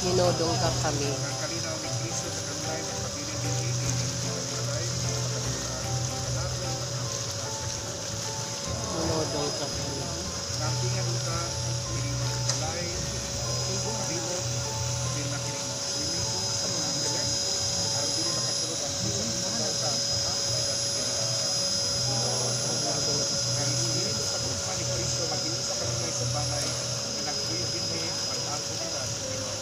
Minodong ka kami. Kalinaw ni Kristo sa kanlay ng pabilin din ini pagkalay Minodong ka kami. nampingan uta kining kalay kabibot din na kining swimming pool sa mga angeles aron dili makasulod ang bisan sa kauta kaya dili ko sa pagmamahal ni Kristo mag-iisa sa kanilay sa balay pinagbuyo din pag-ako nila sa Ginoo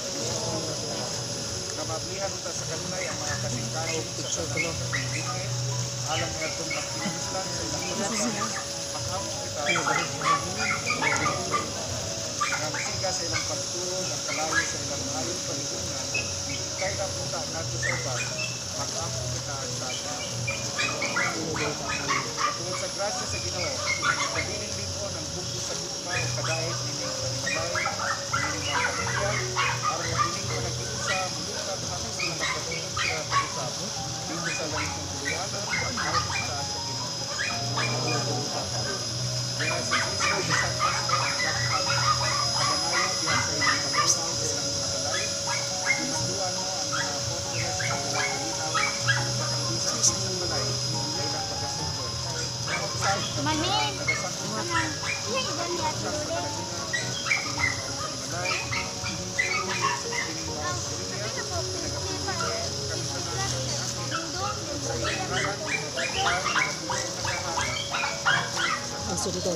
na mablihan uta sa kanilay ang mga kasingkano sa kanilay alang nga itong magpinaguslan sa ilang pagmamahal mag-ako kita nga masiga sa ilang pagturo ng kalayo sa ilang maayong palitungan kaya na punta nato sa uban mag-ako kita sa atin tungod sa grasya sa Ginoo kabilin din po ng bugdo sa gugma o kadait nining panimalay nining mga pamilya aron nining panag-iusa mulutag hanggang sila magpatungkol sila pag-usap dito sa langit ng tuluyanan pag-ako sa Ginoo kaya si Kristo isang Kristo ang dakhan kabanayan diyan sa ilang paglunaw sa ilang mga balay pinanduan mo ang mga apostoles sa ilang kalinaw sa kangbisan sa isang balay sa ilang pagkasukol Manin. Masuk dito.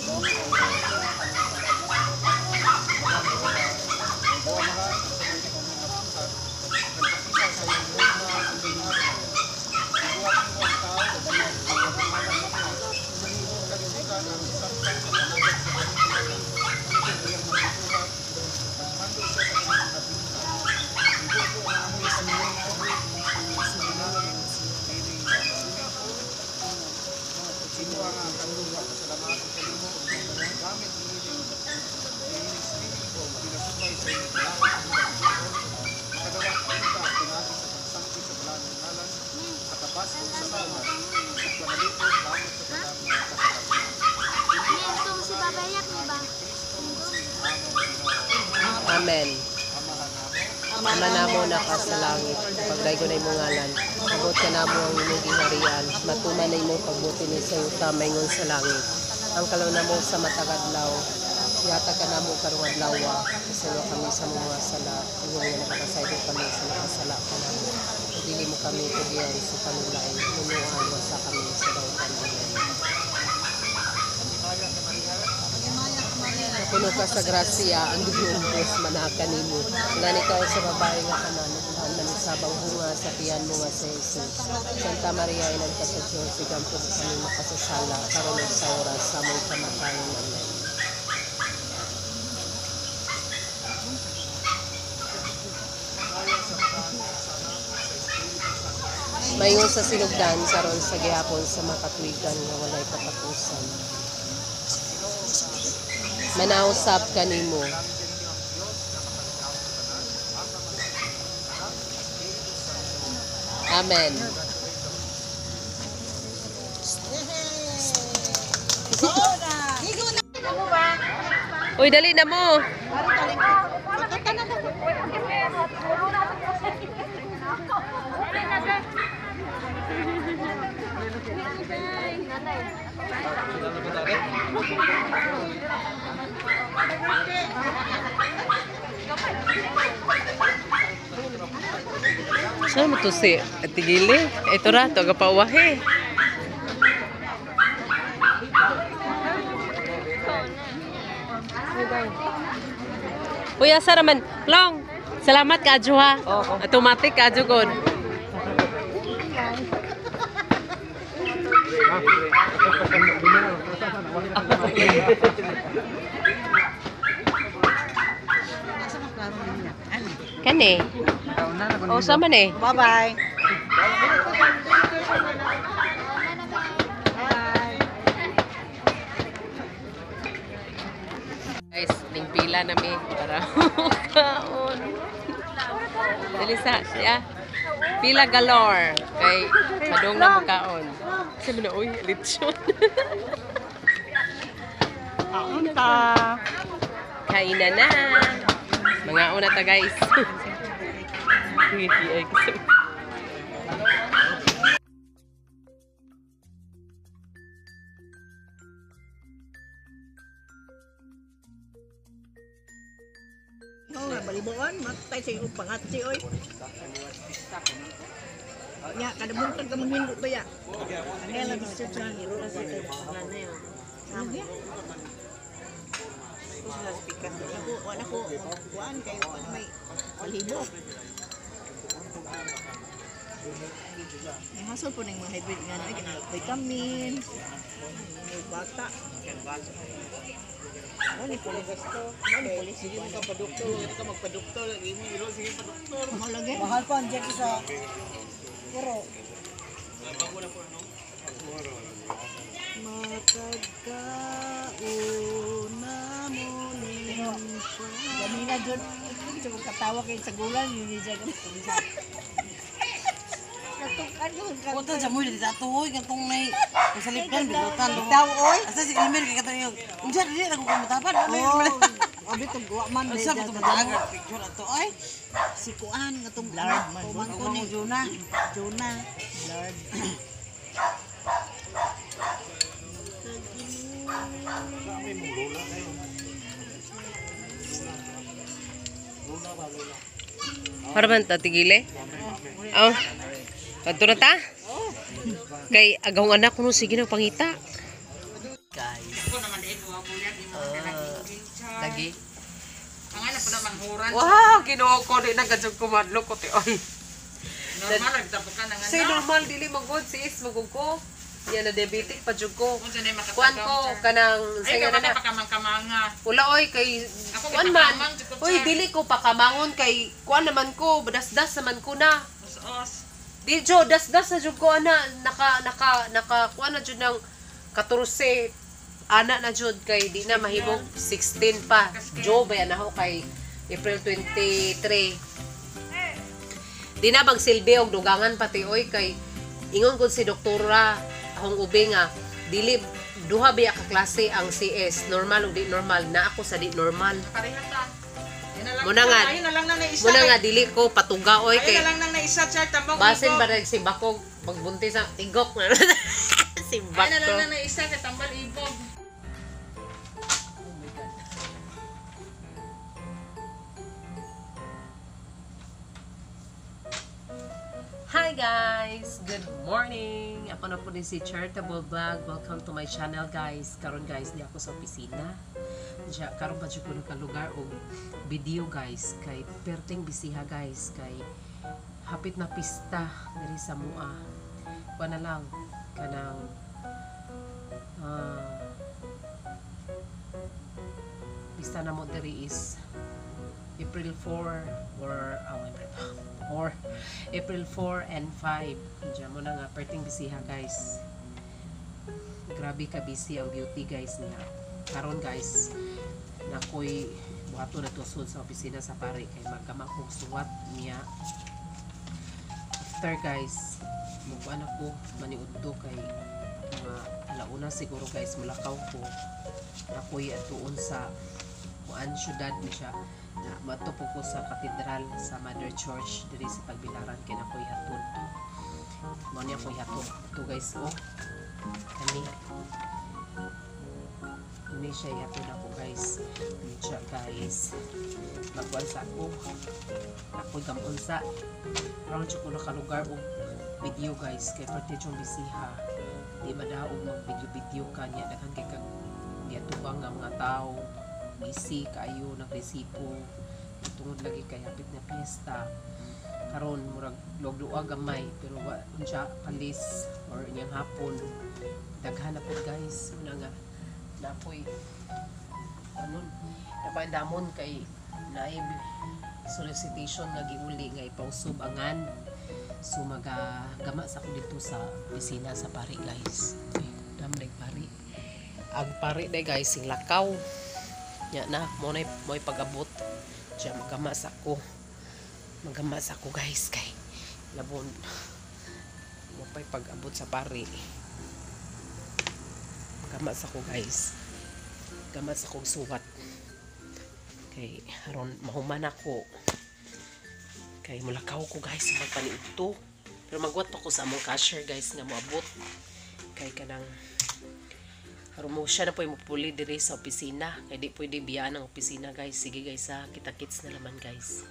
Amen. Ama namo naka sa langit, pagday ko na imong ngalan. Abot ka namo ang imong gingharian, matuman na imong pagbuti ni sa yuta mayngon sa langit. Ang kalaw namo sa matagadlaw, yata ka namo karong adlaw, kasalo kami sa mga sala, ingon nga nakakasaydo kami sa nakasala ka namo. Dili mo kami tugian sa panulain, nunuan mo sa kami sa dawtan. Puno ka sa grasya, ang Ginoong Diyos manaka nimo. Ngani ka sa babae nga kananuhan manisabang bunga sa tiyan mo nga sa Jesus. Santa Maria, inang ka sa Diyos, sigampod kami makasasala, karon sa oras sa among kamatayon. Amen. Mayon sa sinugdan, karon sa gihapon sa makatwigan nga walay katapusan. Manausap ka nimo. Amen. Uy, dali na mo. Saan mo ito si Tigili? Ito ra, ito agapawahe. Uy, asa raman. Long, salamat ka, Adjo ha. Automatic ka, Adjo God. Kani? Oh, sama ni. Bye-bye. Guys, ning pila nami para kaon. Dali sa siya. Pila galore kay madong na mo kaon. Sabi na uy, lechon. Kaon ta. Kainan na. Mga una ta guys. Ngiti ay gusto. Oo nga, balibuan, matay sa iyong pangatsi, oy. Ya, kada buntag ka maghindot ba ya? Ano lang sa tiyan, iro na sa tiyan. Ano yun? Sama ya? Wala ko, kuhaan kayo, wala may balibo. May hasol po ng mga hybrid nga na, vitamin, may bata. Ano ni polis to? Ano ni polis? Sige mo ka pa-doktor, hindi ka magpa-doktor, lagi mo iro, sige pa-doktor. Mahal lagi? Mahal pa ang jet isa. Pero matagkauna mo rin pa. Ganina dyan, ito katawa kayo sa gulan, yun yung dyan. Natukan yun. Kota sa mo di tatuoy kantong may salipan bilutan do. Taw oy. Asa si Elmer kay katong yung. Unsa dili ako kumutapan. Oh, abi tong guwa man. Asa ko madagan picture ato oy. Si Kuan ngatong blurred man. Kuman ko ni Juna. Blurred. Para man ta tigile? Oh. Kadto na ta? Kay agaw anak ko no sige nang pangita. Guys. Lagi. Ang ala pa naman huran. Wow, Ginoo ko di na gadzog kumadlo ko ti oy. Normal nagtapukan nga. Say normal dili magod si is magud ko. Yan na diabetic pa jud ko. Unsa nay makatagam. Kuan ko kanang Ay sige ka na. pa kamang-kamanga. Wala oy kay Ako kuan man. gipakamang, jud ko, Oy sir. dili ko pakamangon kay kuan naman ko, dasdas naman ko na. Os-os. Di jo dasdas sa jud ko ana naka kuan na jud ng 14 ana na jud kay di na mahimong 16 pa. Jo ba yan ako kay April 23. Di na magsilbi og dugangan pati oy kay ingon ko si doktora akong ubi nga dili duha biya ka klase ang CS normal ug di normal na ako sa di normal. Pareha ta. Muna nga Ayun na lang nang naisa. muna nga dili ko patuga oy Ayun kay na lang nang naisa chart tambang. basin ba si bakog magbuntis ang tigok na si Ayun na lang bakto. nang naisa kay tambal ibog. Hi guys! Good morning! Ako na po din si Charitable Vlog. Welcome to my channel guys. Karon guys, di ako sa opisina. Karon pa ko ka lugar o video guys. Kay perting bisiha guys. Kay hapit na pista diri sa mua. Kuha na lang. Kanang pista na mo diri is April 4 or April 4 and 5. Diyan mo na nga perting bisiha guys. Grabe ka busy ang beauty guys niya. Karon guys, nakoy buhato na tusod sa opisina sa pare kay magkamakog suwat niya. After guys, magbuan ako maniudto kay mga alauna siguro guys mulakaw ko. Nakoy atuon sa kuan syudad ni siya. Na matupo ko sa katedral sa Mother Church diri sa Pagbilaran kay nakoy hatod. Mo niya koy hatod. Ito guys oh. Ini siya hatod ako guys. Ini siya guys. Magkuan sa ako. Ako'y gamunsa. Aron siya ko nakalugar og video guys kay pati yung bisiha. Di ba daw mag-video ka niya daghan kay kag giatubang nga mga tao. Busy kayo nagresipo tungod lagi kay hapit na piyesta karon murag logluwa gamay pero wa unsa kalis or inyang hapon daghan na po guys una nga napoy anon napandamon kay naib solicitation nga giuli nga ipausubangan so magagama sa ko dito sa opisina sa pari guys damday pari ang pari day guys sing lakaw nya na mo na mo'y pag-abot siya magamas ako guys kay labon mo pa'y pag-abot sa pari magamas ako guys gamas akong suwat Kay aron mahuman ako. Kay mulakaw ko guys sa magpaniudto. Pero magwat pa ko sa among cashier guys nga moabot. Kay kanang aron mo siya na po mupuli diri sa opisina. Kay di pwede biyaan ang opisina guys. Sige guys ha, kita-kits na laman guys.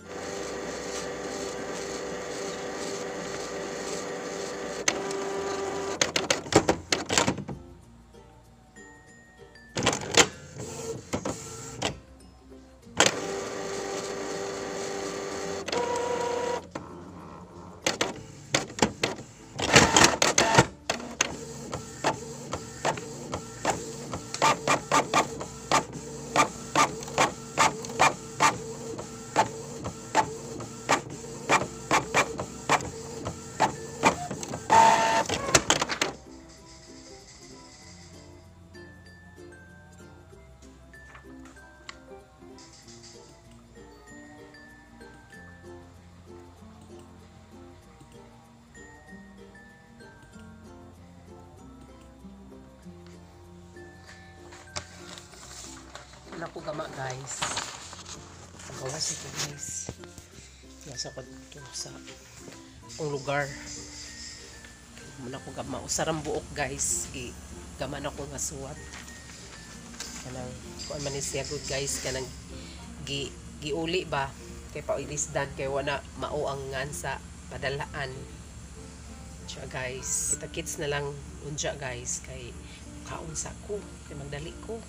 Wala ko gama guys. Gawas ito guys. Nasa ko dito sa akong lugar. Muna ko gama. Usarang buok guys. Gama na ko nga suwat. Kanang kung man siya good guys. Kanang giuli ba. Kay paulisdan. Kay wala mao ang ngansa padalaan. Siya guys. Kita-kits na lang unja guys. Kay kaunsa ko. Kay magdali ko.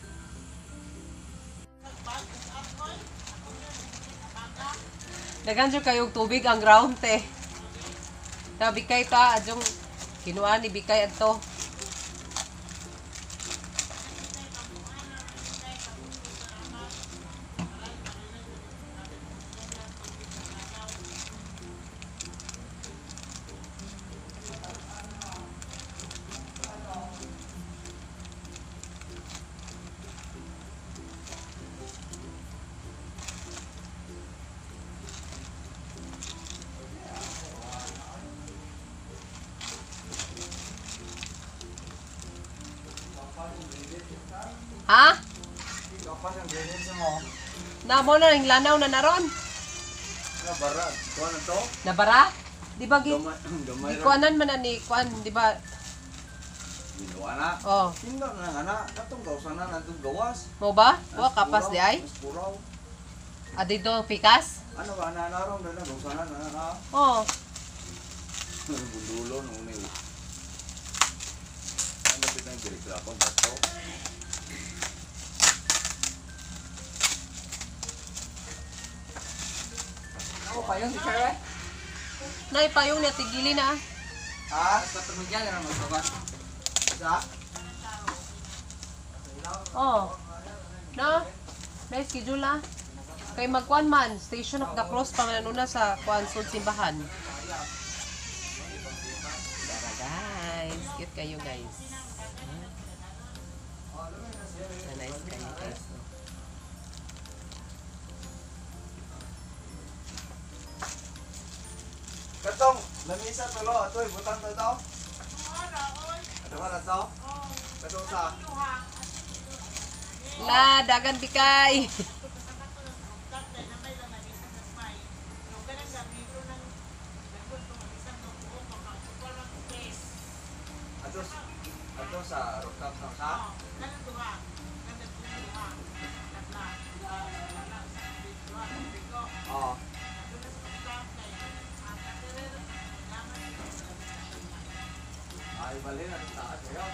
Dagan siya kayong tubig ang ground te. Bikay ta adjong kinuha ni bikay adto. Ha? Kapas ang drainage mo. Namo na ning lanaw na naron. Nabara. Kuha na to? Nabara? Di ba gi Gamay ro. kuanan man na ni kuan, di ba? Ginawa na. Oh, Tingnan na nga na. Katong gawsan na nandun gawas. mo ba? Wa kapas di ay. Mas puraw. Adito pikas? Ano ba na narong na gawsan na. Oh. Bundulo nung ni. Ano pitang direkta ko bato. Ako pa yung teacher eh. Nay payong niya tigili na. Ha? Patumigyan na magsabat. Sa? Oh. Na? Na schedule na. Kay magkuan man, Station of the Cross pa man una sa kuan sud simbahan. Tara guys, cute kayo guys. Nice kayo guys. Katong, lamisa tulo. Atoy, butang to ito. Ano ba na to? Katong sa? La, dagan bikay. Ato sa rooftop ng sa? Oo. Ay, bali na sa taas kayo.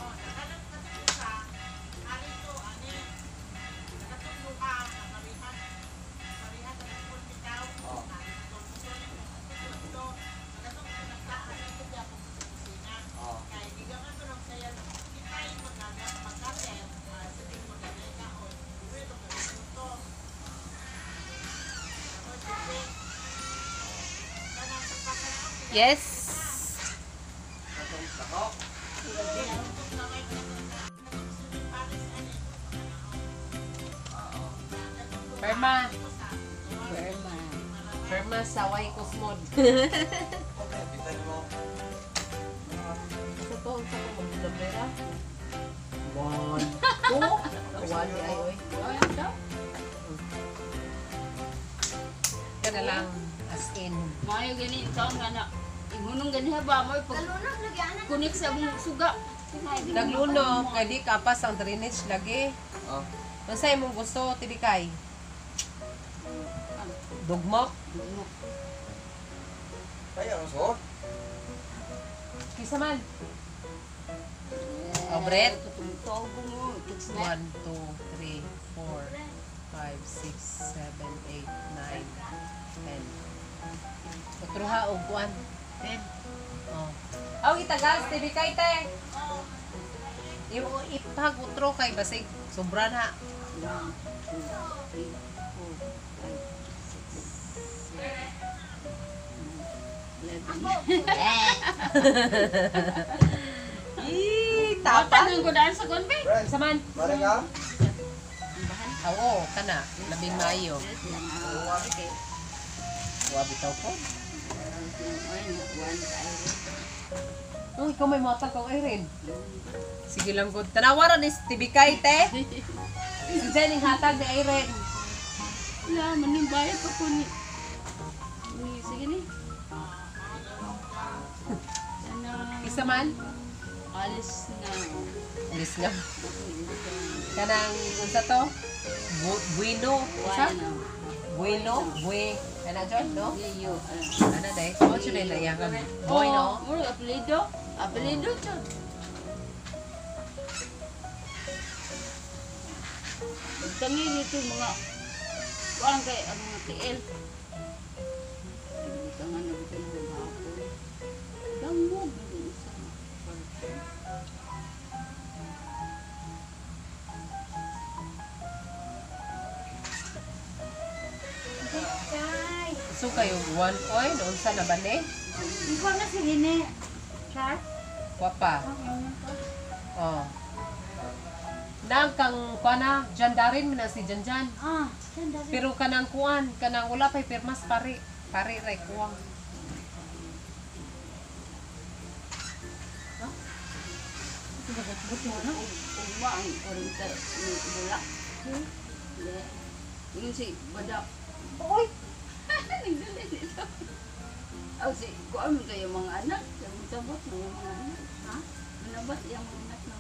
Yes. Perma. Perma sa Way Cosmod. Bitan mo. Sa to, sa ko magdabera. One, two, one, ay, oy. Kana lang as in. Mayo gani taon nga na. Imunong gani ba mo pag kunik sa mong suga. Naglunog kay di kapas ang drainage lagi. Oh. Unsa imong gusto tibikay? Dugmok? Kaya ang suot. Kisa man. Oh, Brett. Tubo mo. 1, 2, 3, 4, 5, 6, 7, 8, 9, 10. Utruha og 1. 10. Oh. Aw itagas tibikay te. Yung ipag utro kay basig sobra na. 1, 2, 3, 4, 5, 6, 7, 8, 9. Tapang ko daan sa konbe. Friend, Sa man. mare ka? Oo, kana. Labing Mayo. Wa bitaw ko. Oh, ikaw may mata kang Irene. Sige lang good. Tanawaran is tibikay te. Si Jenny hatag ni Irene. Wala, manimbayad pa ko ni. Sige ni. Sana Isa man. alis na. Alis nga. Kanang unsa to? Bueno. Isa? Bueno. Ana John, no? Liyo. Ana day. Mo siya na yang Bueno. Muro apelido. Apelido to. Tangi nito mga kuan kay ang mga TL. Hindi ka nga nabitin ng hapon. Dangog din sa So kayo one oil unsa na ba ni? ikaw na si Rene. Char? Wapa. Oh. Nang kang kuana jandarin mo na si Janjan. Ah, sanda. Pero kanang kuan, kanang wala pay pirmas pare ray kuwang. Uma ang orinta ni bulak. Hindi. Yung si Bada. Oy! Nagdala nito. Aw si, kuan mo tayo mga anak. Yung sabot ng mga anak. Ha? Manabat yung mga anak na.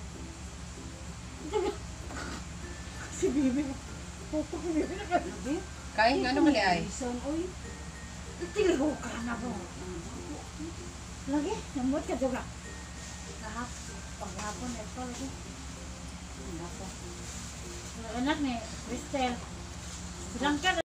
Si Bibi. Papa ko Bibi na ka. Bibi? Kay ngano man ay? Son, oy. Tiligo ka na po. Lagi, namot ka doon. Kahap, paghapon, ito lagi. Anak ni Cristel. Bilang ka